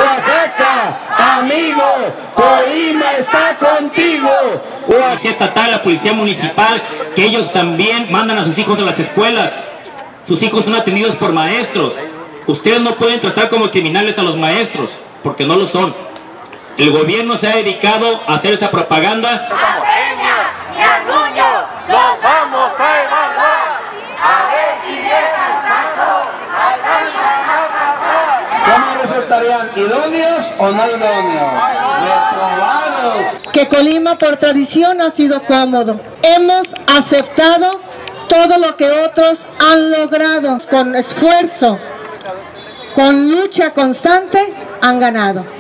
Oaxaca, amigo, Colima está contigo. La policía estatal, la policía municipal, que ellos también mandan a sus hijos a las escuelas. Sus hijos son atendidos por maestros. Ustedes no pueden tratar como criminales a los maestros, porque no lo son. El gobierno se ha dedicado a hacer esa propaganda. A Peña y a Nuño los vamos a evaluar. A ver si dejan caso, alcanzan a pasar. ¿Cómo resultarían? ¿Idóneos o no idóneos? Reprobados. Que Colima por tradición ha sido cómodo. Hemos aceptado todo lo que otros han logrado con esfuerzo, con lucha constante, han ganado.